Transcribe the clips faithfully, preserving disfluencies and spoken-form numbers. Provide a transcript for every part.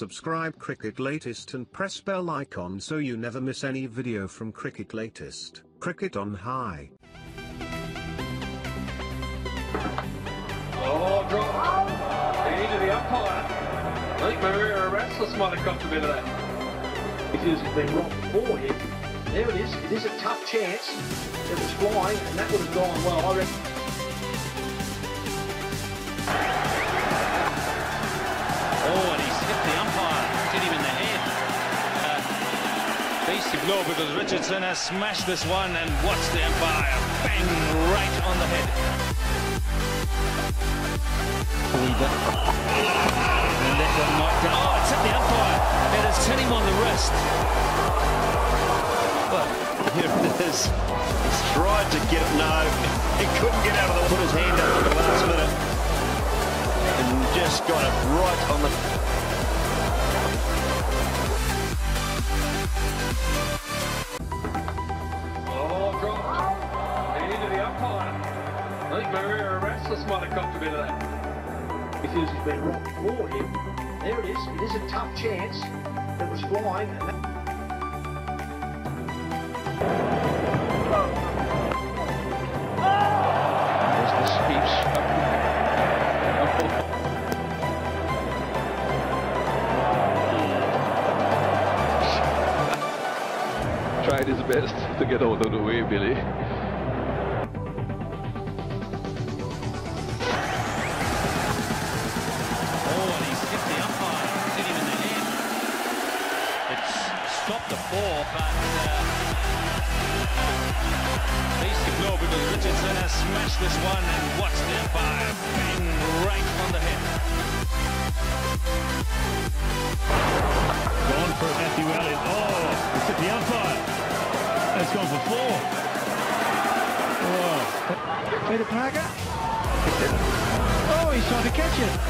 subscribe Cricket Latest and press bell icon so you never miss any video from Cricket Latest. Cricket on high. Oh, drop. Into the umpire. I think Maria Rasmus might have got a bit of that. If it has been rocked for him, there it is. It is a tough chance. It was flying, and that would have gone well. I reckon. Oh, and he's hit the umpire. Hit him in the head. Uh, beastly blow because Richardson has smashed this one, and watch the umpire bang right on the head. And that one knocked down. Oh, it's hit the umpire. It has hit him on the wrist. Well, here it is. He's tried to get it. No, he couldn't get out of the way. Put his hand up at the last minute and just got it right on the. Oh, drop. Into the umpire. I think Maria Rasmus might have got a bit of that. If it has been rocked for him, there it is. It is a tough chance. It was flying, and that. There's the speech. Tried his best to get out of the way, Billy. Stopped the ball, but uh, beastly blow because Richardson has smashed this one, and watch the umpire bang right on the head. Gone for Matthew Elliott. Oh, it's hit the umpire. That's gone for four. Oh, Peter Parker. Oh, he's trying to catch it.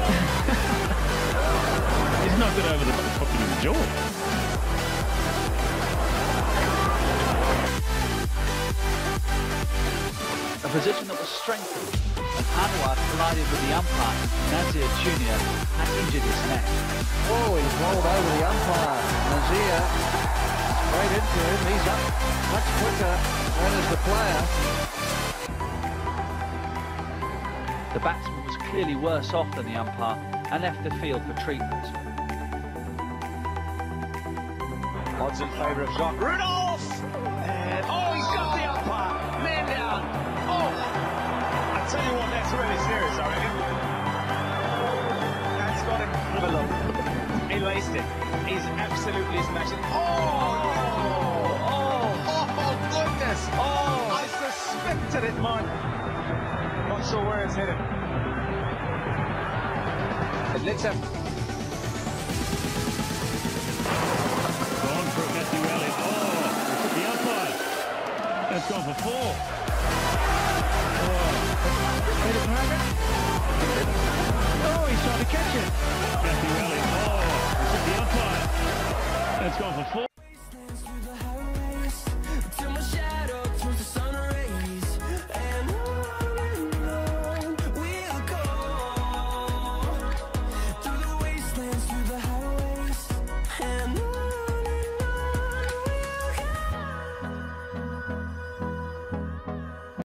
He's knocked it over the top of his jaw. A position that was strengthened, and Anwar collided with the umpire. Nazir Junior had injured his neck. Oh, he's rolled over the umpire. Nazir straight into him. He's up much quicker than is the player. The batsman was clearly worse off than the umpire and left the field for treatment. Odds in favour of Jacques Rudolph! And oh, he's got the umpire! Man down! Oh! I tell you what, that's really serious, I reckon. That's got him. Have a look. He laced it. He's absolutely smashing. Oh! Oh! Oh, goodness! Oh! I suspected it, man. Not sure where it's headed. And let's have. Gone for Matthew Elliott. Oh, it's hit the umpire. That's gone for four. Peter Parker. Oh, he's trying to catch it. Matthew Elliott. Oh, it's hit the umpire. That's gone for four.